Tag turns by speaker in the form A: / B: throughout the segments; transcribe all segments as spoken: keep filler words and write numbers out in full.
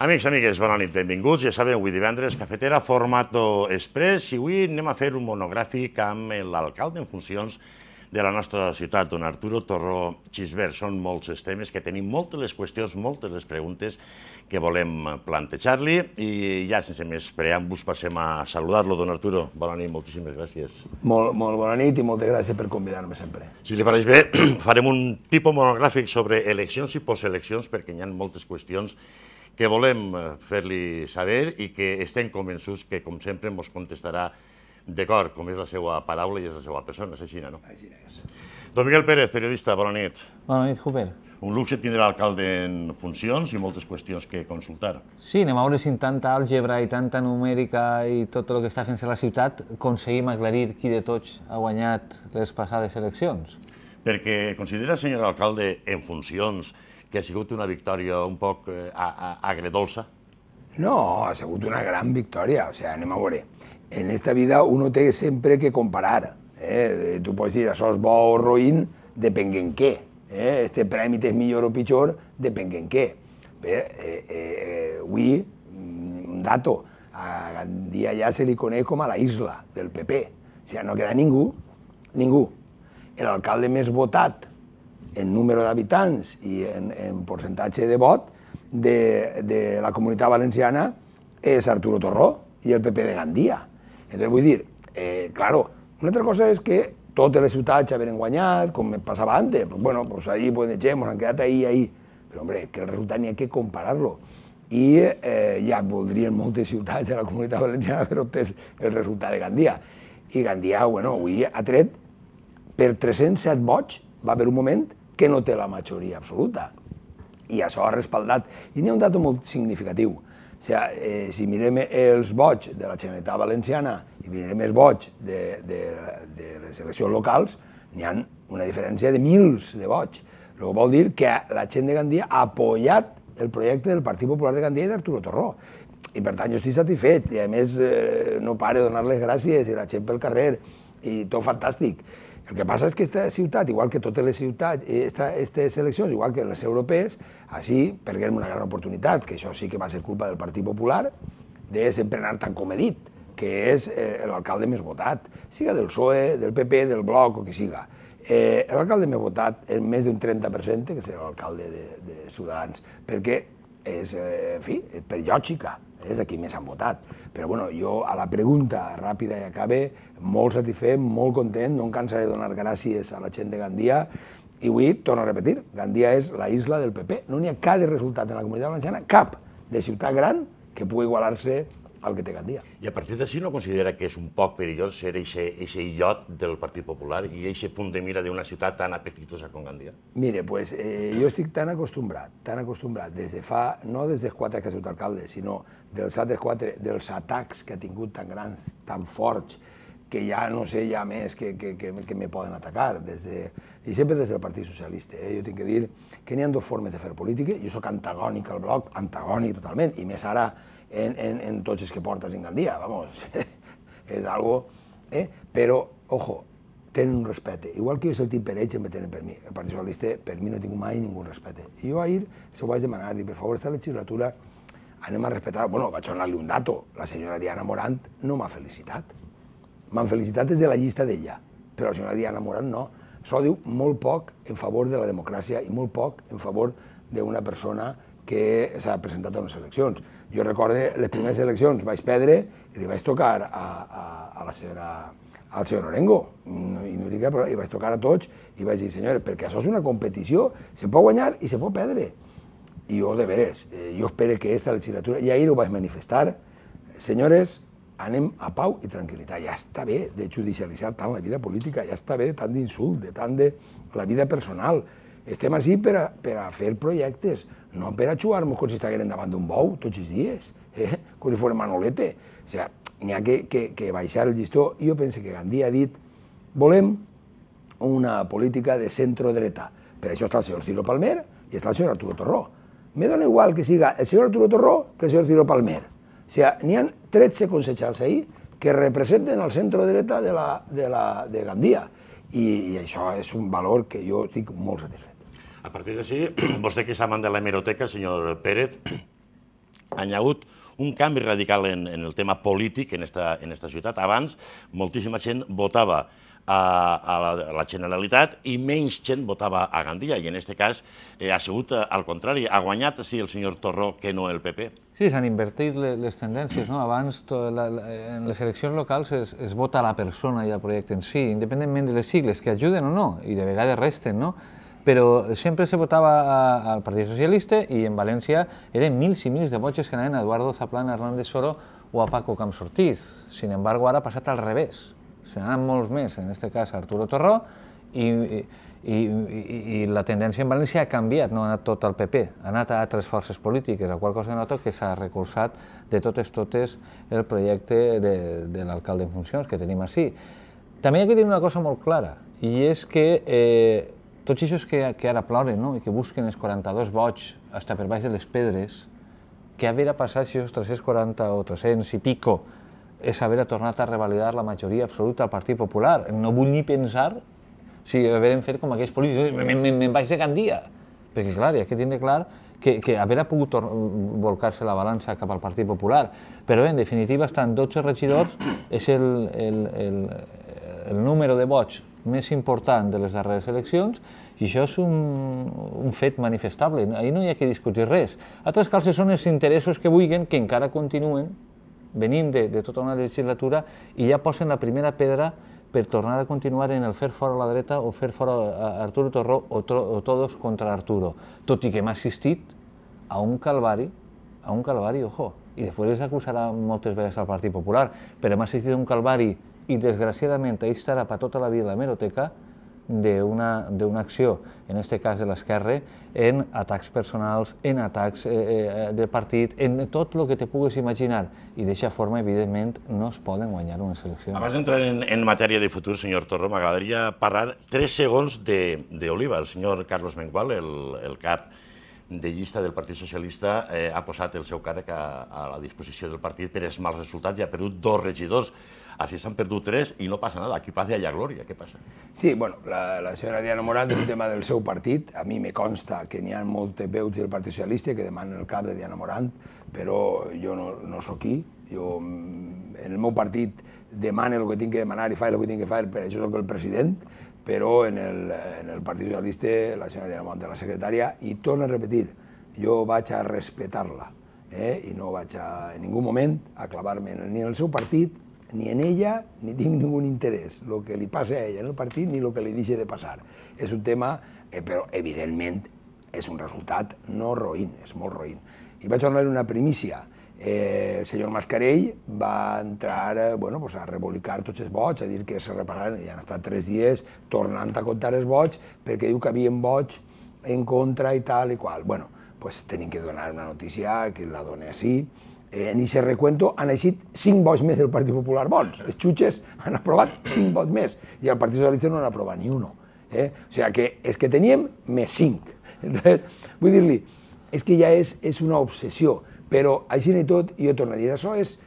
A: Amics, amigues, bona nit, benvinguts. Ja sabeu, avui divendres, Cafetera, formato express, i avui anem a fer un monogràfic amb l'alcalde en funcions de la nostra ciutat, don Arturo Torró Xisbert. Són molts els temes que tenim, moltes les qüestions, moltes les preguntes que volem plantejar-li, i ja sense més preàmbuls passem a saludar-lo, don Arturo. Bona nit, moltíssimes gràcies.
B: Molt, molt bona nit i moltes gràcies per convidar-me sempre.
A: Si li pareix bé, farem un tipus monogràfic sobre eleccions i posteleccions, perquè hi ha moltes qüestions que volem fer-li saber i que estem convençuts que, com sempre, ens contestarà d'acord, com és la seva paraula i és la seva persona, és així, no?
B: Així és.
A: Don Miguel Pérez, periodista, bona nit.
C: Bona nit, Hubert.
A: Un luxe tindre l'alcalde en funcions i moltes qüestions que consultar.
C: Sí, anem a veure si amb tanta àlgebra i tanta numèrica i tot el que està fent-se a la ciutat aconseguim aclarir qui de tots ha guanyat les passades eleccions.
A: Perquè considera, senyor alcalde, en funcions, que ha sigut una victòria un poc agredolça?
B: No, ha sigut una gran victòria, o sigui, anem a veure. En esta vida uno té sempre que comparar. Eh? Tu pots dir, això és bo o roïn, depenent què. Eh? Este premi és millor o pitjor, depenent què. Bé, eh, eh, avui, un dato, a Gandia ja se li coneix com a la isla del P P. O sigui, no queda ningú, ningú. L'alcalde més votat en número d'habitants i en, en percentatge de vot de, de la Comunitat Valenciana és Arturo Torró i el P P de Gandia. Entonces, vull dir, eh, claro, una altra cosa és que totes les ciutats ja havien guanyat, com passava antes, pues bueno, pues ahí pues echemos, han quedat ahí, ahí. Però, hombre, que el resultat n'hi ha que comparar-lo. I eh, ja voldrien moltes ciutats de la Comunitat Valenciana per obtenir el resultat de Gandia. I Gandia, bueno, avui ha tret per tres-cents set vots, va haver un moment que no té la majoria absoluta. I això ha respaldat. I n'hi ha un dato molt significatiu. O sigui, eh, si mirem els vots de la Generalitat Valenciana i mirem els vots de, de, de les eleccions locals, n'hi ha una diferència de mils de vots. El que vol dir que la gent de Gandia ha apoyat el projecte del Partit Popular de Gandia i d'Arturo Torró. I per tant jo estic satisfet. I a més eh, no pare de donar les gràcies i la gent pel carrer i tot fantàstic. El que passa és que aquesta ciutat, igual que totes les ciutats, aquestes eleccions, igual que les europees, així perdem una gran oportunitat, que això sí que va ser culpa del Partit Popular, de sempre anar tan com he dit, que és l'alcalde més votat, siga del P S O E, del P P, del Bloc o que siga. L'alcalde més votat és més d'un trenta per cent, que serà l'alcalde de Ciutadans, perquè és, en fi, per lògica, és a qui més han votat. Però bueno, jo a la pregunta ràpida i acabe, molt satisfet, molt content, no em cansaré de donar gràcies a la gent de Gandia, i avui, torno a repetir, Gandia és la isla del P P. No n'hi ha cap de resultat en la Comunitat Valenciana, cap de ciutat gran que pugui igualar-se al que té Gandia.
A: I a partir d'ací no considera que és un poc perillós ser aquest illot del Partit Popular i aquest punt de mira d'una ciutat tan apetitosa com Gandia?
B: Mire, pues eh, jo estic tan acostumbrat, tan acostumbrat, des de fa, no des dels quatre que ha sigut alcalde, sinó dels altres quatre, dels atacs que ha tingut tan grans, tan forts, que ja no sé ja més que, que, que, que me poden atacar, des de, i sempre des del Partit Socialista. Eh? Jo tinc que dir que n'hi ha dues formes de fer política, jo soc antagònic al Bloc, antagònic totalment, i més ara en, en, en tots els que portes en Gandia, vamos, és algo, eh? Però, ojo, tenen un respecte, igual que jo soc per ells, em tenen per mi. El Partit Socialista, per mi no tinc mai ningú respecte. I jo ahir se ho vaig demanar, dic, per favor, esta legislatura anem a respectar, bueno, vaig donar-li un dato, la senyora Diana Morant no m'ha felicitat. M'han felicitat des de la llista d'ella, però la senyora Diana Morant no. Això diu molt poc en favor de la democràcia i molt poc en favor d'una persona que s'ha presentat a unes eleccions. Jo recordo les primeres eleccions, vaig perdre i li vaig tocar a, a, a la senyora, al senyor Orengo, i no dic que, però hi vaig tocar a tots i vaig dir, senyores, perquè això és una competició, se pot guanyar i se pot perdre. I jo, de veres, eh, jo espero que aquesta legislatura, i ahir ho vaig manifestar, senyores, anem a pau i tranquil·litat. Ja està bé de judicialitzar tant la vida política, ja està bé de tant d'insult, de tant de la vida personal. Estem així per a, per a fer projectes, no per a jugar-nos com si estiguem davant d'un bou tots els dies, eh? com si fos Manolete. O sigui, n'hi ha que, que, que baixar el llistó. I jo penso que Gandia ha dit volem una política de centro-dreta. Per això està el senyor Ciro Palmer i està el senyor Arturo Torró. Me dona igual que siga el senyor Arturo Torró que el senyor Ciro Palmer. O sigui, n'hi ha tretze concejals ahí que representen el centro-dreta de, la, de, la, de Gandia. I, I això és un valor que jo estic molt satisfet.
A: A partir d'ací, vostè que és amant de l'hemeroteca, senyor Pérez, hi ha hagut un canvi radical en el tema polític en aquesta ciutat. Abans, moltíssima gent votava a la Generalitat i menys gent votava a Gandia, i en aquest cas ha sigut al contrari. Ha guanyat, sí, el senyor Torró, que no el P P.
C: Sí, s'han invertit les tendències. Abans, en les eleccions locals, es vota a la persona i al projecte en si, independentment de les sigles, que ajuden o no, i de vegades resten, no? Però sempre se votava al Partit Socialista i en València eren mils i mils de vots que anaven a Eduardo Zaplana, Hernández Soro o a Paco Camps-Ortiz. Sin embargo, ara ha passat al revés. Se n'han molts més, en aquest cas a Arturo Torró, i la tendència en València ha canviat, no ha anat tot al P P, ha anat a altres forces polítiques, la qual cosa nota que s'ha recolzat de totes totes el projecte de l'alcalde en funcions que tenim així. També hi ha que dir una cosa molt clara, i és que tots aquests que ara ploren i que busquen els quaranta-dos vots fins per baix de les pedres, què haver passat si els tres-cents quaranta o tres-cents i pico és haver tornat a revalidar la majoria absoluta al Partit Popular. No vull ni pensar si haurem fet com aquells polítics, me'n vaig de Gandia. Perquè, clar, hi ha que tindre clar que haver pogut volcar-se la balança cap al Partit Popular. Però, en definitiva, estan dotze regidors, és el número de vots més important de les darreres eleccions, i això és un fet manifestable. Ahir no hi ha que discutir res. Altres coses són els interessos que vulguin que encara continuen. Venim de tota una legislatura i ja posen la primera pedra per tornar a continuar en el fer fora la dreta o fer fora Arturo Torró o todos contra Arturo. Tot i que hem assistit a un calvari, a un calvari, ojo, i després les acusarà moltes vegades al Partit Popular, però hem assistit a un calvari i desgraciadament ahí estarà per tota la vida la hemeroteca d'una acció, en aquest cas de l'esquerra, en atacs personals, en atacs de partit, en tot el que te puguis imaginar. I d'aquesta forma, evidentment, no es poden guanyar unes eleccions.
A: Abans d'entrar en matèria de futur, senyor Torró, m'agradaria parlar tres segons d'Oliva. El senyor Carlos Mengual, el cap de llista del Partit Socialista, ha posat el seu càrrec a la disposició del partit per els mals resultats i ha perdut dos regidors. Així s'han perdut tres i no passa nada. Aquí paz y allá gloria. Què passa?
B: Sí, bueno, la senyora Diana Morant és un tema del seu partit. A mi me consta que n'hi ha moltes veus del Partit Socialista que demanen el cap de Diana Morant, però jo no soc aquí. Jo, en el meu partit, demane el que tinc que demanar i faig el que tinc que fer, per això soc el president, però en el Partit Socialista la senyora Diana Morant és la secretària i torno a repetir, jo vaig a respectar-la i no vaig en ningú moment a clavar-me ni en el seu partit, ni en ella, ni tinc ningú interès. El que li passa a ella en el partit ni el que li deixa de passar. És un tema, però evidentment és un resultat no roïn, és molt roïn. I vaig donar una primícia. El senyor Mascarell va entrar a rebolicar tots els vots, a dir que se repararan, i han estat tres dies tornant a comptar els vots perquè diu que havien vots en contra i tal i qual. Bueno, doncs tenim que donar una notícia que la doni així. En aquest recuento han eixit cinc vots més del Partit Popular bons. Els xutxes han aprovat cinc vots més i el Partit Socialista no n'ha aprovat ni un. O sigui que és que teníem més cinc. Vull dir-li, és que ja és una obsessió, però així i tot, jo torno a dir, això és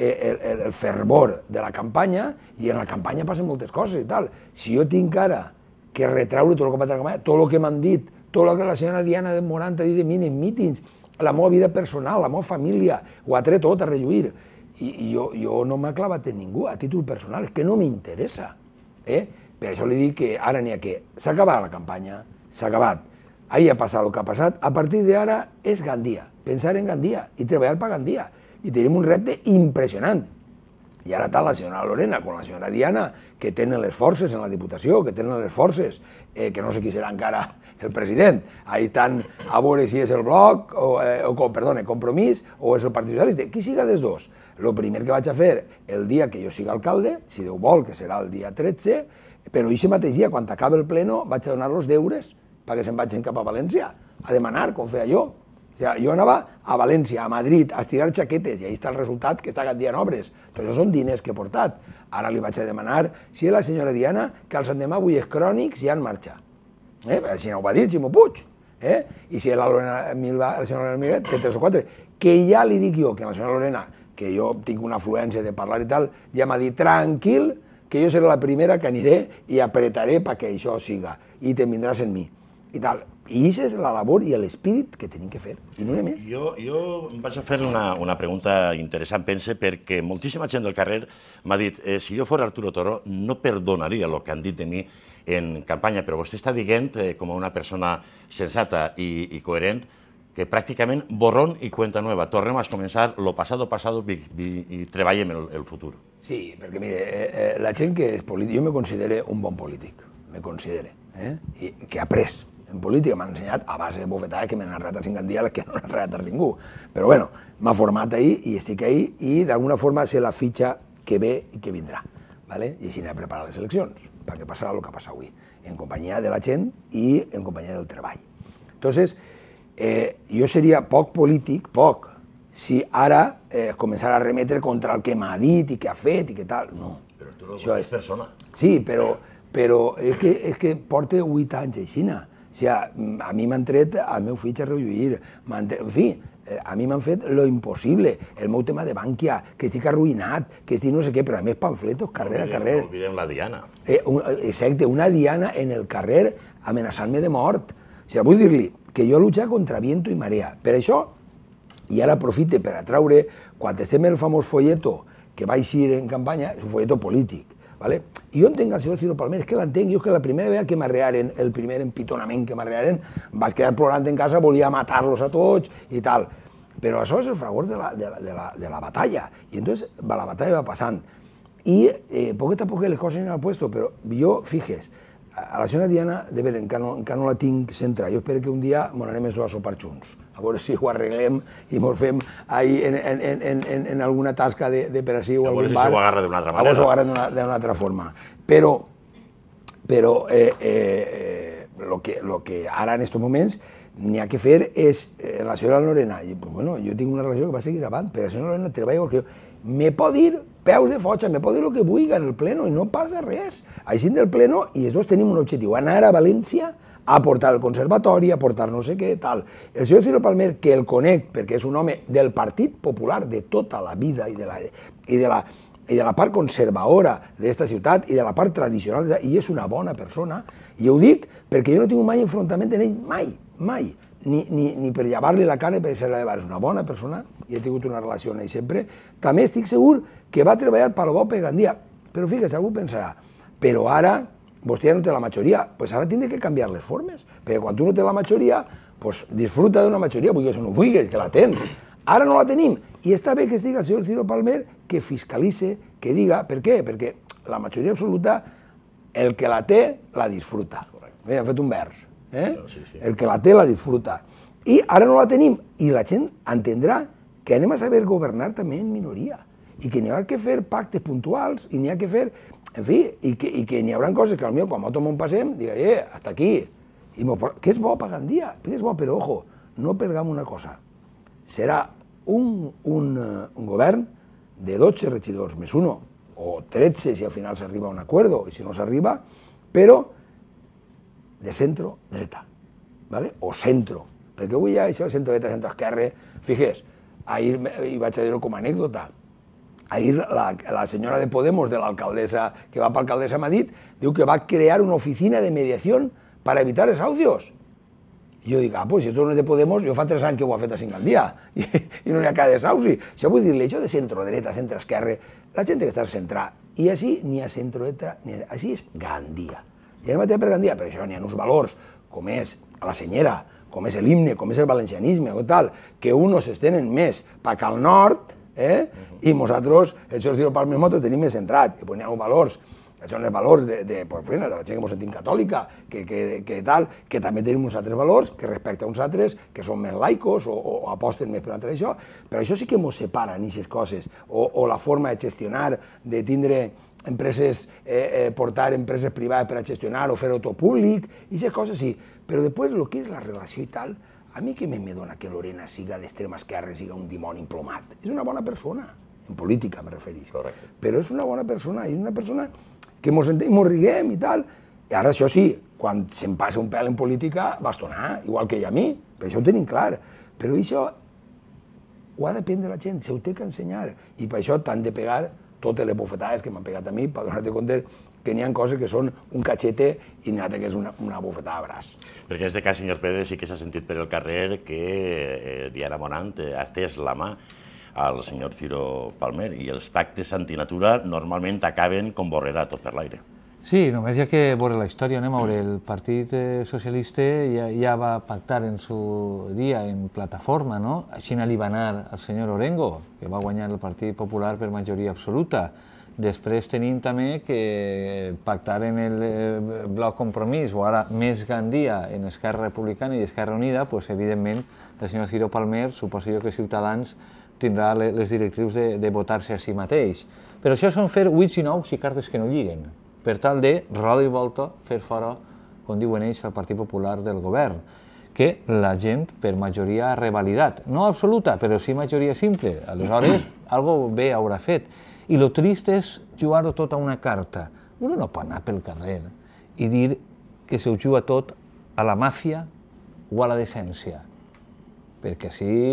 B: el fervor de la campanya i en la campanya passen moltes coses i tal. Si jo tinc ara que retraure tot el que ha passat a la campanya, tot el que m'han dit, tot el que la senyora Diana Morant ha dit de mi en mítings, la meva vida personal, la meva família, ho ha tret tot a relluir. I jo no m'ha clavat en ningú a títol personal, és que no m'interessa. Per això li dic que ara n'hi ha que s'ha acabat la campanya, s'ha acabat, ahir ha passat el que ha passat, a partir d'ara és Gandia, pensar en Gandia i treballar per Gandia. I tenim un repte impressionant. I ara tant la senyora Lorena com la senyora Diana, que tenen les forces en la Diputació, que tenen les forces, que no sé qui serà encara el president, ahí estan a veure si és el Bloc, o perdona, Compromís, o és el Partit Socialista, qui siga dels dos. El primer que vaig a fer el dia que jo siga alcalde, si Déu vol, que serà el dia tretze, però aquest mateix dia, quan acabi el pleno, vaig a donar els deures perquè se'n vagin cap a València, a demanar, com feia jo. Jo anava a València, a Madrid, a estirar xaquetes, i ahí està el resultat que està Gandia en obres. Tots això són diners que he portat. Ara li vaig a demanar si és la senyora Diana, que els endemà avui és crònics i han marxa. Si no ho va dir Ximo Puig. I si és la senyora Lorena Milà, té tres o quatre. Que ja li dic jo, que la senyora Lorena, que jo tinc una afluència de parlar i tal, ja m'ha dit, tranquil, que jo seré la primera que aniré i apretaré perquè això siga, i te'n vindràs en mi. I tal. I aquesta és la labor i l'espírit que tenim que fer, i no hi ha més.
A: Jo, jo vaig a fer una, una pregunta interessant, pense, perquè moltíssima gent del carrer m'ha dit eh, si jo fos Arturo Toro no perdonaria el que han dit de mi en campanya, però vostè està dient, eh, com una persona sensata i, i coherent, que pràcticament borrón i cuenta nueva. Tornem a començar lo pasado, pasado i, i, i treballem el, el futur.
B: Sí, perquè mire, eh, eh, la gent que és polític, jo me considero un bon polític, me considero, eh? I que ha après. En política m'han ensenyat a base de bofetades que m'han arrelat a cinquanta que no han arrelat a ningú. Però bueno, m'ha format ahí i estic ahí i d'alguna forma sé la fitxa que ve i que vindrà. ¿vale? I així anem a preparar les eleccions, perquè passarà el que passa avui, en companyia de la gent i en companyia del treball. Entonces, eh, jo seria poc polític, poc, si ara eh, començara a remetre contra el que m'ha dit i que ha fet i que tal, no.
A: Però tu no és persona.
B: Sí, però, però és, que, és que porta vuit anys aixina. O sigui, a mi m'han tret el meu fill a relluir, en fi, a mi m'han fet lo impossible, el meu tema de Bankia, que estic arruïnat, que estic no sé què, però a més pamfletos, carrer a carrer.
A: No oblidem la Diana.
B: Eh, un, exacte, una Diana en el carrer amenaçant-me de mort. O sigui, vull dir-li que jo lucha contra viento i marea. Per això, i ara aprofite per atraure, quan estem en el famós folleto que va eixir en campanya, és un folleto polític. ¿Vale? I jo entenc el senyor Ciro Palmer, és que l'entenc, jo és que la primera vegada que m'arrearen, el primer empitonament que m'arrearen, vaig quedar plorant en casa, volia matar-los a tots i tal. Però això és el fragor de la, de la, de la, de la batalla. I entonces va, la batalla va passant. I eh, poquet a poquet les coses s'han puesto, però jo, fijes, a la senyora Diana, de veure, encara no, encara no la tinc centrada. Jo espero que un dia m'on anem els dos a sopar junts. A veure si ho arreglem i mos fem ahí en, en, en, en, en alguna tasca de, de per així o algun bar.
A: A veure si s'ho agarra d'una altra manera.
B: A veure si s'ho agarra d'una altra forma. Però, però eh, eh, lo, que, lo que ara en aquests moments n'hi ha que fer és, eh, la senyora Lorena, i, pues, bueno, jo tinc una relació que va seguir avant, però la senyora Lorena treballa igual que jo. Me pot dir peus de fotxa, me pot dir el que vulgui en el pleno i no passa res. Així del pleno i els dos tenim un objectiu, anar a València a portar el conservatori, a portar no sé què, tal. El senyor Ciro Palmer, que el conec perquè és un home del Partit Popular de tota la vida i de la, i de la, i de la part conservadora d'esta ciutat i de la part tradicional, i és una bona persona, i ho dic perquè jo no tinc mai enfrontament en ell, mai, mai, ni, ni, ni per llevar-li la cara i per ser-la de bar. És una bona persona i he tingut una relació amb ell sempre. També estic segur que va treballar per bo per Gandia, però fíjate, algú pensarà, però ara vostè ja no té la majoria, pues ara tindrà que canviar les formes, perquè quan tu no té la majoria, pues disfruta d'una majoria, vulguis o no vulguis, que la tens. Ara no la tenim, i està bé que es digui el senyor Ciro Palmer que fiscalitze, que diga, per què? Perquè la majoria absoluta, el que la té, la disfruta. Mira, hem fet un vers, eh?
A: Sí, sí.
B: El que la té, la disfruta. I ara no la tenim, i la gent entendrà que anem a saber governar també en minoria, i que n'hi ha que fer pactes puntuals, i n'hi ha que fer... En fi, i que, i que n'hi haurà coses que potser quan nosaltres m'ho passem, diga, eh, hasta aquí. I que és bo per Gandia, que és bo, però ojo, no perdem una cosa. Serà un, un, un govern de dotze regidors més uno, o tretze si al final s'arriba a un acuerdo, i si no s'arriba, però de centro-dreta, ¿vale? O centro, perquè avui ja això de centro-dreta, centro-esquerra, fíjese, ahir, i vaig a dir-ho com a anècdota, ahir la, la senyora de Podemos, de l'alcaldessa, que va per alcaldessa, m'ha dit, diu que va crear una oficina de mediación para evitar desahucios. I jo dic, ah, pues si esto no és de Podemos, jo fa tres anys que ho ha fet a Cincandia, i, i no n'hi ha cada desahuci. Això vull dir-li, això de centro-dreta, centro-esquerra, la gent té que estar centrada. I així ni a centro-dreta, ni a... així és Gandia. I anem a tenir per Gandia, per això n'hi ha uns valors, com és la senyera, com és l'himne, com és el valencianisme, o tal, que uns s'estenen més per al nord, eh? I nosaltres, el senyor Ciro Palmer Moto, tenim més centrat, i n'hi ha uns valors, que són els valors de, de, pues, de la gent que ens sentim catòlica, que, que, que tal, que també tenim uns altres valors, que respecte a uns altres, que són més laicos o, o aposten més per altre això, però això sí que ens separa en aquestes coses, o, o la forma de gestionar, de tindre empreses, eh, eh, portar empreses privades per a gestionar o fer-ho tot públic, i aquestes coses sí, però després el que és la relació i tal, a mi què me dona que Lorena siga d'extrema esquerra, siga un dimoni implomat? És una bona persona, en política me referís.
A: Correcte.
B: Però és una bona persona, és una persona que mos riguem i tal. I ara això sí, quan se'm passa un pèl en política, bastonar, igual que ell a mi, per això ho tenim clar. Però això ho ha d'aprendre la gent, se ho té que ensenyar, i per això t'han de pegar totes les bofetades que m'han pegat a mi, per donar-te compte que n'hi ha coses que són un cachete i n'hi ha que és una, una bofetada a braç.
A: Perquè en aquest cas, senyor Pérez, sí que s'ha sentit per el carrer que eh, Diana Morant ha estès la mà al senyor Ciro Palmer i els pactes antinatura normalment acaben com borrera tot per l'aire.
C: Sí, només hi ha que veure la història, anem a veure, el Partit Socialista ja, ja va pactar en su dia en plataforma, no? Així li va anar al senyor Orengo, que va guanyar el Partit Popular per majoria absoluta. Després tenim també que pactar en el bloc Compromís, o ara més Gandia en Esquerra Republicana i Esquerra Unida, doncs evidentment el senyor Ciro Palmer, suposo jo que Ciutadans tindrà les directrius de, de votar-se a si mateix. Però això són fer huits i nous i cartes que no lliguen, per tal de, roda i volta, fer fora, com diuen ells, el Partit Popular del govern, que la gent per majoria ha revalidat. No absoluta, però sí majoria simple. Aleshores, algo bé haurà fet. I el trist és jugar-ho tot a una carta. Uno no pot anar pel carrer i dir que se ho juga tot a la màfia o a la decència. Perquè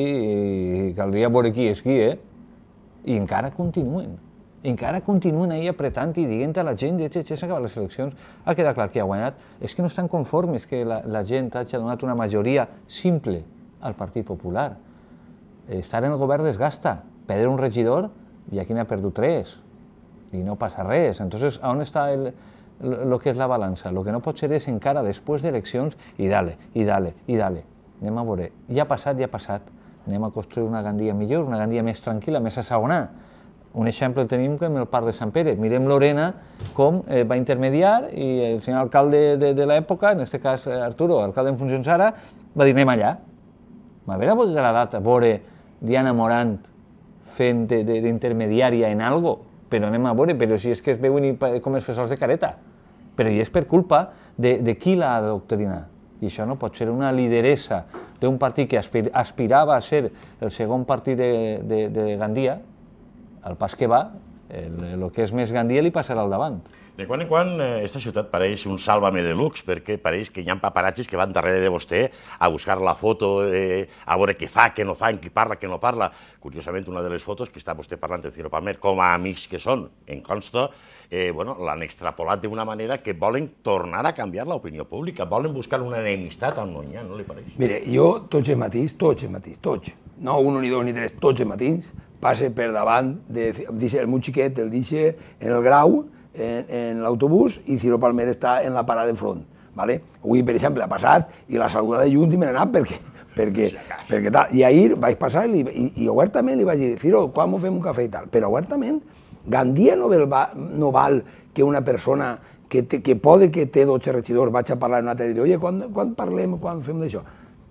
C: així caldria veure qui és qui, eh? I encara continuen. Encara continuen ahir apretant i dient a la gent que ja s'han acabat les eleccions, ha quedat clar que ha guanyat. És que no estan conformes que la, la gent hagi donat una majoria simple al Partit Popular. Estar en el govern desgasta. Perdre un regidor, i aquí n'ha perdut tres. I no passa res. Entonces, on està el, el que és la balança? El que no pot ser és encara després d'eleccions i dale, i dale, i dale. Anem a veure. Ja ha passat, ja ha passat. Anem a construir una Gandia millor, una Gandia més tranquil·la, més assaonada. Un exemple el tenim com el Parc de Sant Pere. Mirem Lorena com eh, va intermediar i el senyor alcalde de, de l'època, en aquest cas Arturo, alcalde en funcions ara, va dir anem allà. M'hauria agradat veure Diana Morant fent d'intermediària en algo, però anem a veure, però si és que es veuen com els fesors de careta. Però i és per culpa de, de qui l'ha d'adoctrinar. I això no pot ser una lideressa d'un partit que aspir, aspirava a ser el segon partit de, de, de Gandia, al pas que va, el, el que és més Gandia li passarà al davant.
A: De quan en quan, aquesta ciutat pareix un sàlvame de luxe, perquè pareix que hi ha paparazzis que van darrere de vostè a buscar la foto, eh, a veure què fa, què no fa, qui parla, què no parla. Curiosament, una de les fotos que està vostè parlant de Ciro Palmer, com a amics que són, en consta, eh, bueno, l'han extrapolat d'una manera que volen tornar a canviar l'opinió pública, volen buscar una enemistat on no hi ha, no li pareix?
B: Mire, jo tots els matins, tots els matins, tots, no un, ni dos, ni tres, tots els matins, passe per davant, de, el meu xiquet el deixa en el Grau, en, en l'autobús, i Ciro Palmer està en la parada enfront. ¿Vale? Avui, per exemple, ha passat i la saludada de lluny i me n'ha anat perquè, perquè, perquè tal. I ahir vaig passar i, i, i obertament li vaig dir, Ciro, quan fem un cafè i tal? Però obertament, Gandia no val, no val que una persona que, te, que pode que té dotze regidors vaig a parlar amb una altra i dir, oye, quan, quan parlem, quan fem d'això?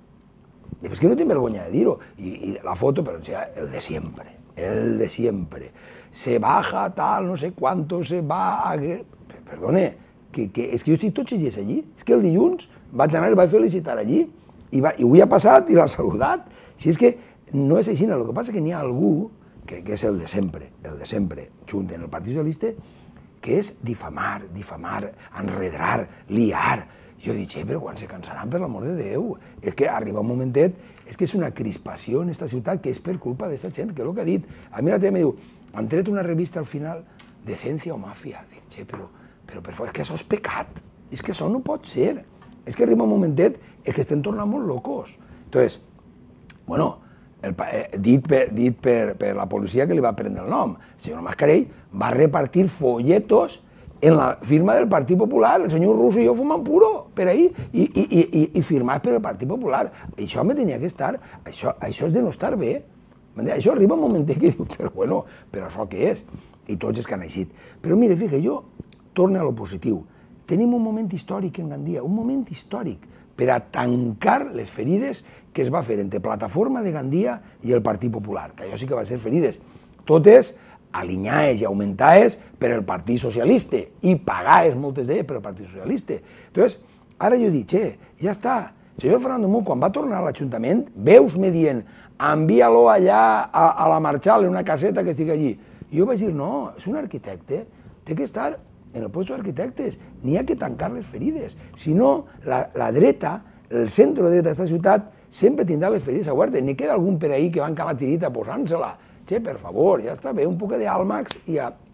B: És que no tinc vergonya de dir-ho. I, I la foto, però el de sempre, el de sempre. Se baja tal, no sé cuánto, se va a... Perdone, que, que, és que jo estic tots els dies allí. És que el dilluns vaig anar i el vaig felicitar allí. I, va, i avui ha passat i l'ha saludat. Si és que no és així, el que passa és que n'hi ha algú, que, que és el de sempre, el de sempre, junt en el Partit Socialista, que és difamar, difamar, enredar, liar. Jo dic, eh, però quan se cansaran, per l'amor de Déu? És que arriba un momentet, és que és una crispació en aquesta ciutat que és per culpa d'aquesta gent, que és el que ha dit. A mi la teva me diu, han tret una revista al final, Decència o Màfia. Dic, eh, però, però per favor, és que això és pecat. És que això no pot ser. És que arriba un momentet, és que estem tornant molt locos. Entonces, bueno, el, eh, dit, per, dit per, per la policia que li va prendre el nom, el senyor Mascarell va repartir folletos en la firma del Partit Popular, el senyor Russo i jo fumant puro per ahí, i, i, i, i firmat per el Partit Popular. Això me tenia que estar, això, això és de no estar bé. Això arriba un moment que diu, però bueno, però això què és? I tots els que han eixit. Però mire, fica, jo torno a lo positiu. Tenim un moment històric en Gandia, un moment històric per a tancar les ferides que es va fer entre Plataforma de Gandia i el Partit Popular, que allò sí que va ser ferides. Totes alinyades i augmentades per el Partit Socialista i pagades moltes d'elles per el Partit Socialista. Entonces, ara jo dic, eh, ja està. El senyor Fernando Mur, quan va tornar a l'Ajuntament, veus me dient, envia-lo allà a, a la Marchal, en una caseta que estic allí. I jo vaig dir, no, és un arquitecte, té que estar en el puesto d'arquitectes, n'hi ha que tancar les ferides. Si no, la, la dreta, el centre dreta d'aquesta ciutat, sempre tindrà les ferides obertes. N'hi queda algun per ahí que va encara la tirita posant-se-la. Che, per favor, ja està bé, un poc d'àlmax i a,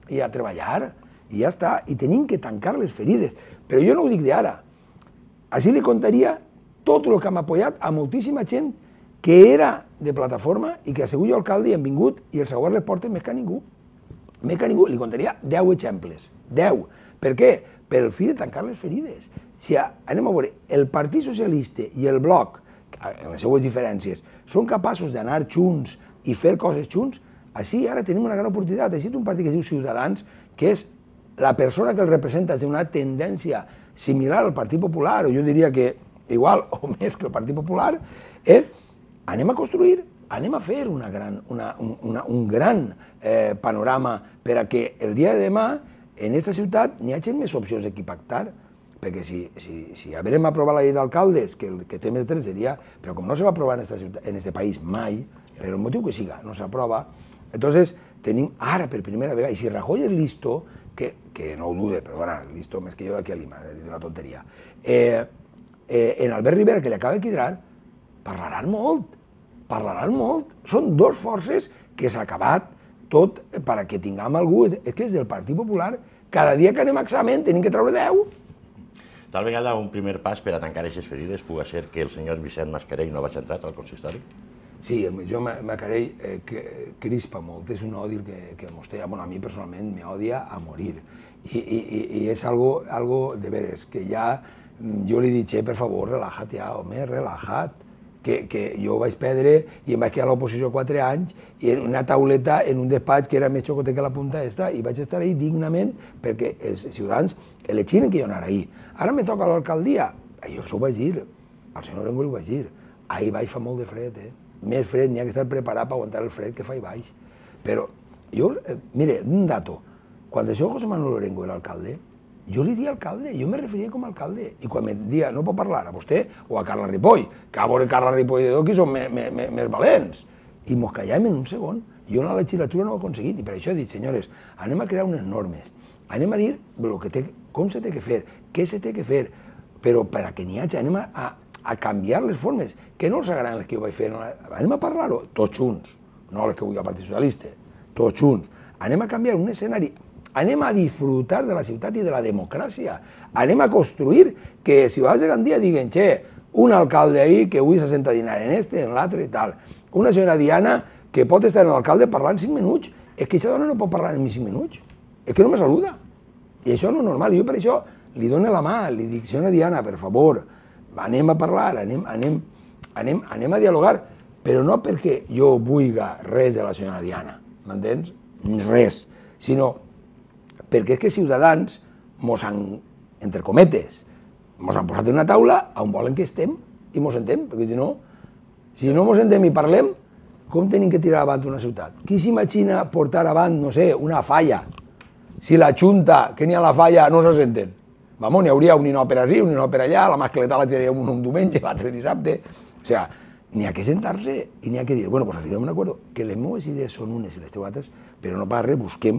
B: i a treballar, i ja està, i tenim que tancar les ferides. Però jo no ho dic d'ara. Així li contaria tot el que hem apoyat a moltíssima gent que era de plataforma i que ha sigut jo alcalde i han vingut i els següents les porten més que a ningú. Més que a ningú. Li contaria deu exemples. deu. Per què? Per el fi de tancar les ferides. Si anem a veure, el Partit Socialista i el Bloc, en les seues diferències, són capaços d'anar junts i fer coses junts, així ara tenim una gran oportunitat. Així un partit que es diu Ciutadans, que és la persona que el representa és d'una tendència similar al Partit Popular, o jo diria que igual o més que el Partit Popular, eh? Anem a construir, anem a fer una gran, una, una, un gran eh, panorama per a que el dia de demà en aquesta ciutat n'hi hagi més opcions de qui pactar, perquè si, si, si haurem aprovat la llei d'alcaldes, que el que té més drets seria, però com no se va aprovar en aquest país mai, per el motiu que siga, no s'aprova, entonces tenim ara per primera vegada, i si Rajoy és listo, que, que no ho dude, perdona, listo més que jo d'aquí a Lima, és una tonteria, eh, eh, en Albert Rivera, que li acaba de quedar, parlaran molt, parlaran molt, són dos forces que s'ha acabat tot perquè tinguem algú, és que és del Partit Popular, cada dia que anem a examen tenim que treure deu.
A: Tal vegada un primer pas per a tancar aquestes ferides pugui ser que el senyor Vicent Mascarell no vagi entrat al consistori?
B: Sí, jo Mascarell eh, que crispa molt, és un odi que, que mos té, bueno, a mi personalment m'odia a morir, i, i, i és algo, algo de veres, que ja jo li dic, per favor, relaja't ja, home, relaja't, que, que jo vaig perdre i em vaig quedar a l'oposició quatre anys i en una tauleta en un despatx que era més xocoter que la punta esta i vaig estar ahí dignament perquè els ciutadans elegiren que jo anara ahí. Ara me toca l'alcaldia, jo això ho vaig dir, al senyor Orengo li ho vaig dir, ahí baix fa molt de fred, eh? Més fred, n'hi ha que estar preparat per aguantar el fred que fa ahí baix. Però jo, eh, mire, un dato, quan el senyor José Manuel Orengo era alcalde, jo li dia alcalde, jo me referia com a alcalde, i quan me dia no pot parlar a vostè o a Carla Ripoll, que a veure Carla Ripoll i de Doqui són més valents, i mos callàvem en un segon. Jo en la legislatura no ho he aconseguit, i per això he dit, senyores, anem a crear unes normes, anem a dir lo que té, com se té que fer, què se té que fer, però per a que n'hi hagi, anem a, a, a canviar les formes, que no els agraden les que jo vaig fer, anem a parlar-ho, tots junts, no les que vull al Partit Socialista, tots junts, anem a canviar un escenari, anem a disfrutar de la ciutat i de la democràcia, anem a construir que ciutadans de Gandia diguen, che, un alcalde ahí que avui se senta a dinar en este, en l'altre i tal, una senyora Diana que pot estar en l'alcalde parlant cinc minuts, és que aquesta dona no pot parlar en cinc minuts, és que no me saluda, i això no és normal, jo per això li dono la mà, li dic, senyora Diana, per favor, anem a parlar, anem, anem, anem, anem a dialogar, però no perquè jo vulga res de la senyora Diana, m'entens? Res, sinó perquè és que Ciutadans mos han, entre cometes, mos han posat en una taula on volen que estem i mos sentem, perquè si no, si no mos sentem i parlem, com tenim que tirar avant una ciutat? Qui s'imagina portar avant, no sé, una falla? Si la Junta, que n'hi ha la falla, no se senten. Vamos, n'hi hauria un inòper així, un inòper allà, la mascleta la tiraria un, un diumenge, l'altre dissabte. O sigui, n'hi ha que sentar-se i n'hi ha que dir, bueno, pues arribem a un acord, que les meves idees són unes i les teves altres, però no per res, busquem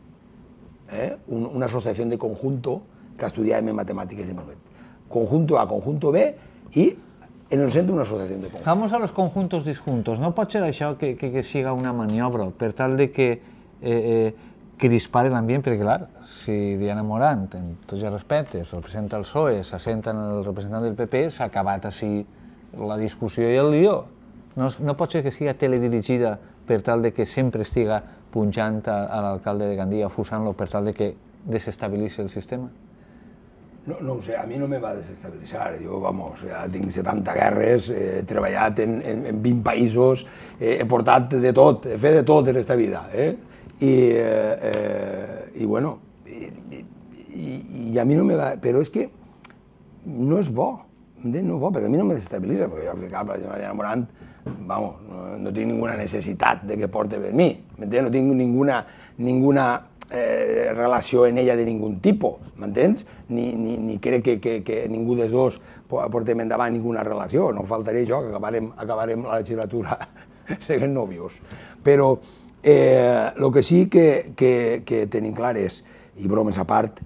B: Eh, un, una asociación de conjunto que estudiàvem en matemàtiques de Manuel. Conjunto A, conjunto B i en el centre una asociación de conjunto.
C: Vamos a los conjuntos disjuntos. No pot ser això que, que, que siga una maniobra per tal de que eh, eh, crispar l'ambient, perquè clar, si Diana Morant, en tots els respectes, representa el P S O E, s'assenta en el representant del P P, s'ha acabat així la discussió i el lío. No, no pot ser que siga teledirigida per tal de que sempre estiga punxant a, a l'alcalde de Gandia, fusant-lo per tal de que desestabilitzi el sistema?
B: No, no ho sé, a mi no me va desestabilitzar. Jo, vamos, ja tinc setanta guerres, he treballat en, en, en vint països, eh, he portat de tot, he fet de tot en aquesta vida. Eh? I, eh, eh, i bueno, i, i, i a mi no me va... Però és que no és bo, no és bo, perquè a mi no me desestabilitza, perquè jo, cap, la senyora Diana Morant, vamos, no, no tinc ninguna necessitat de que porte per mi, m'entens? No tinc ninguna, ninguna eh, relació en ella de ningun tipus, m'entens? Ni, ni, ni crec que, que, que ningú dels dos portem endavant ninguna relació, no faltaré jo, que acabarem, acabarem la legislatura seguint nòvios. Però eh, el que sí que, que, que tenim clar és, i bromes a part,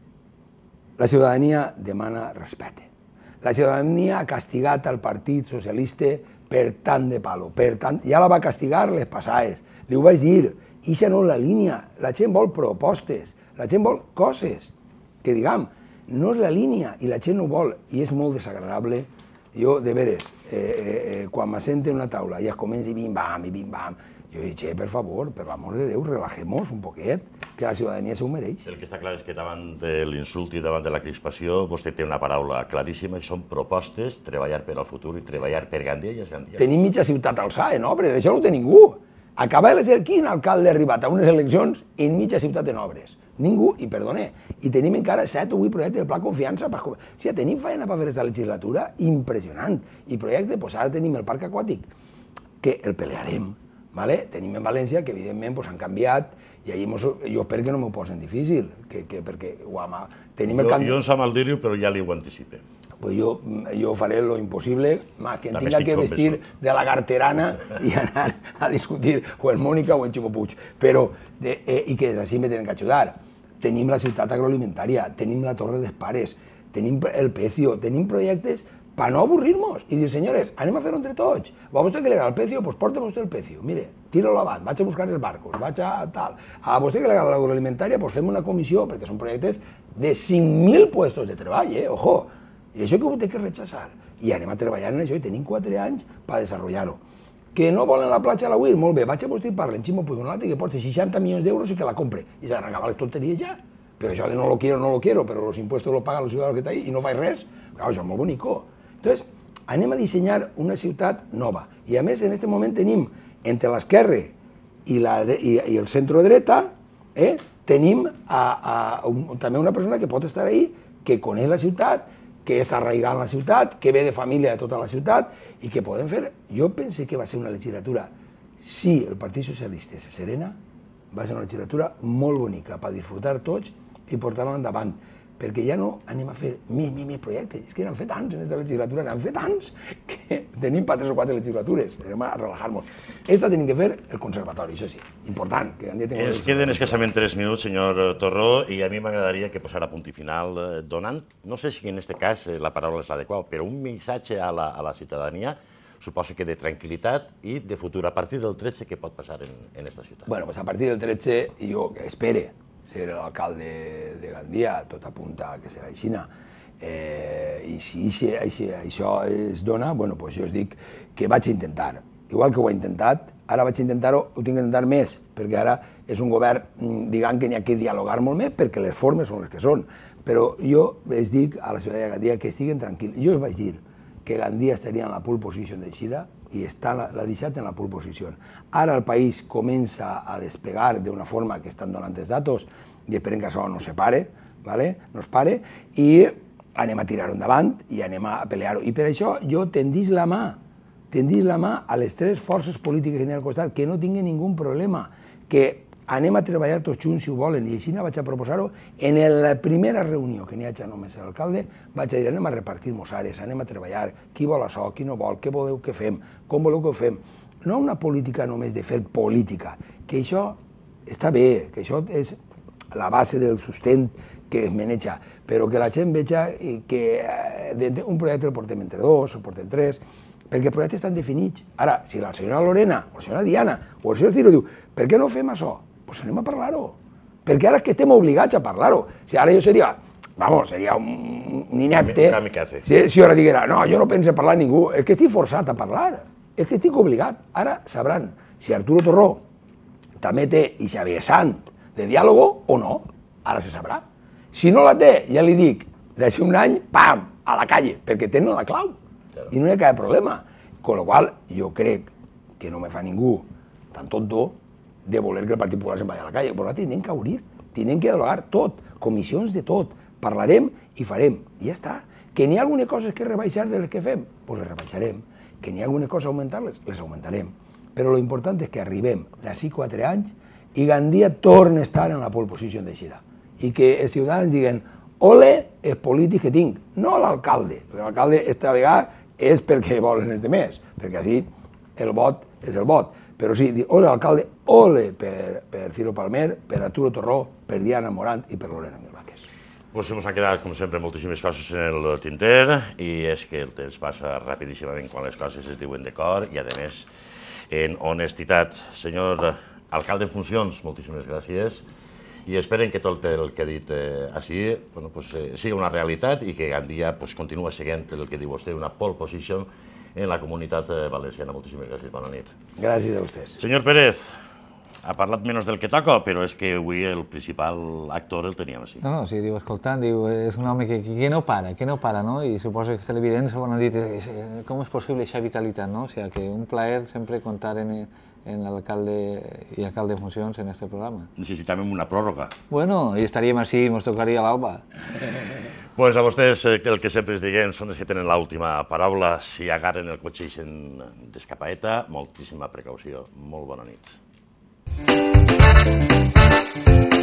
B: la ciutadania demana respecte. La ciutadania ha castigat al Partit Socialista per tant de palo, per tant, ja la va castigar les passades, li ho vaig dir, I això no és la línia. La gent vol propostes, la gent vol coses que, diguem, no és la línia i la gent no vol i és molt desagradable. Jo, de veres, eh, eh, quan m'assente en una taula i es comença i bim-bam, i bim-bam, jo dic, che, per favor, per l'amor de Déu, relajemos un poquet, que la ciutadania s'ho mereix.
A: El que està clar és que davant de l'insult i davant de la crispació vostè té una paraula claríssima i són propostes, treballar per al futur i treballar per Gandia i els gandians.
B: Tenim mitja ciutat alçada en obres, això no ho té ningú. Acaba de ser quin alcalde ha arribat a unes eleccions en mitja ciutat en obres. Ningú, i perdone, i tenim encara set o vuit projectes de pla confiança. O sigui, tenim feina per fer aquesta legislatura impressionant. I projectes, doncs ara tenim el parc aquàtic, que el pelearem. Tenim en València, que evidentment han canviat, i jo espero que no m'ho posen difícil, perquè tenim el canvi...
A: Jo em sap mal dir-ho, però ja li ho anticipe.
B: Jo faré lo impossible, que em tinga que vestir de la garterana i anar a discutir o en Mònica o en Ximo Puig, i que des d'ací me tenen que ajudar. Tenim la ciutat agroalimentària, tenim la Torre dels Pares, tenim el Pecio, tenim projectes per no avorrir-nos i dir, senyores, anem a fer-ho entre tots. A vostè que li agrada el Pecio, doncs porta vostè el Pecio. Mire, tira-lo avant, vaig a buscar els barcos, vaig a tal. A vostè que li agrada l'agroalimentària, doncs fem una comissió, perquè són projectes de cinc mil puestos de treball, eh? Ojo! I això que ho té que rechaçar. I anem a treballar en això i tenim quatre anys per desenvolupar-ho. Que no volen la platja a la U I R, molt bé, vaig a vostè i parlen, Ximo Puig, un altre que porta seixanta milions d'euros i que la compre. I s'arrencava les tonteries ja. Però això de no lo quiero, no lo quiero, però los impuestos lo pagan los ciudadanos que está ahí i no faig res. Clar, això és molt bonico. Entonces, anem a dissenyar una ciutat nova. I a més, en aquest moment tenim, entre l'esquerra i, la, i, i el centre-dreta, eh, tenim a, a, un, també una persona que pot estar ahí, que coneix la ciutat, que és arraigada en la ciutat, que ve de família de tota la ciutat i que podem fer... Jo pense que va ser una legislatura, si el Partit Socialista se serena, va ser una legislatura molt bonica per disfrutar tots i portar-la endavant, perquè ja no anem a fer més, més, més projectes. És que n'han fet tants en aquesta legislatura, n'han fet tants, que tenim per tres o quatre legislatures, anem a relajar-nos. Esta tenim que fer el conservatori, això sí, important.
A: Ens queden escassament tres minuts, senyor Torró, i a mi m'agradaria que posara punt i final donant, no sé si en aquest cas la paraula és l'adequada, però un missatge a la ciutadania, suposo que de tranquil·litat i de futur, a partir del tretze, què pot passar en aquesta ciutat?
B: Bueno, a partir del tretze, jo espere ser l'alcalde de Gandia, tot apunta que serà aixina. I si això es dona, jo us dic que vaig intentar. Igual que ho he intentat, ara vaig intentar-ho, ho tinc que intentar més, perquè ara és un govern, diguem que n'hi ha que dialogar molt més, perquè les formes són les que són. Però jo els dic a la ciutat de Gandia que estiguen tranquils. Jo us vaig dir que Gandia estaria en la pole position d'eixida i l'ha deixat en la pole position. Ara el país comença a desplegar d'una forma que estan donant els datos i esperem que això no se pare, no es pare, i anem a tirar-ho endavant i anem a pelear-ho. I per això jo tendís la mà, tendís la mà a les tres forces polítiques que hi ha al costat, que no tinguin ningú problema, que anem a treballar tots junts si ho volen, i així vaig a proposar-ho en la primera reunió que n'hi hagi només l'alcalde, vaig a dir, anem a repartir-nos àrees, anem a treballar, qui vol això, qui no vol, què voleu que fem, com voleu que ho fem. No una política només de fer política, que això està bé, que això és la base del sustent que es maneja, però que la gent veja que un projecte el portem entre dos, el portem tres, perquè els projectes estan definits. Ara, si la senyora Lorena o la senyora Diana o el senyor Ciro diu, per què no fem això? Doncs anem a parlar-ho, perquè ara és que estem obligats a parlar-ho. Si ara jo seria, vamos, seria un inepte, si ara diguera, no, jo no penso parlar a ningú, és que estic forçat a parlar, és que estic obligat. Ara sabran si Arturo Torró també té aquesta vessant de diàleg o no, ara se sabrà. Si no la té, ja li dic, d'ací un any, pam, a la calle, perquè tenen la clau i no hi ha cap problema. Con lo qual, jo crec que no me fa ningú tan tonto de voler que el Partit Popular se'n vagi a la calle. Però tindrem que obrir, tindrem que dialogar tot, comissions de tot, parlarem i farem. I ja està. Que n'hi ha algunes coses que rebaixar de les que fem, doncs les rebaixarem. Que n'hi ha algunes coses a augmentar-les, les augmentarem. Però l'important és que arribem d'ací quatre anys i Gandia torna a estar en la pole position d'eixida. I que els ciutadans diguen, ole els polítics que tinc, no l'alcalde, perquè l'alcalde esta vegada és perquè volen els demés, perquè així el vot és el vot. Però sí, ole l'alcalde, ole per Ciro Palmer, per Arturo Torró, per Diana Morant i per Lorena Milvaques.
A: Doncs ens han quedat, com sempre, moltíssimes coses en el tinter, i és que el temps passa rapidíssimament quan les coses es diuen de cor i, a més, en honestitat. Senyor alcalde en funcions, moltíssimes gràcies, i esperen que tot el que he dit així sigui una realitat i que Gandia continua seguint el que diu vostè, una pole position en la comunitat valenciana. Moltíssimes gràcies, bona nit.
B: Gràcies a vostès.
A: Senyor Pérez, ha parlat menys del que toca, però és que avui el principal actor el teníem així.
C: No, no, sí, diu, escoltant, diu, és un home que, que no para, que no para, no? I suposo que és televident, s'ho han dit, com és possible aquesta vitalitat, no? O sigui, que un plaer sempre comptar en, en l'alcalde i alcalde en funcions en este programa.
A: Necessitàvem una pròrroga.
C: Bueno, i estaríem així, ens tocaria l'alba.
A: Pues a vostès el que sempre es diguem són els que tenen l'última paraula. Si agarren el cotxe i ixen d'escapaeta, moltíssima precaució. Molt bona nit.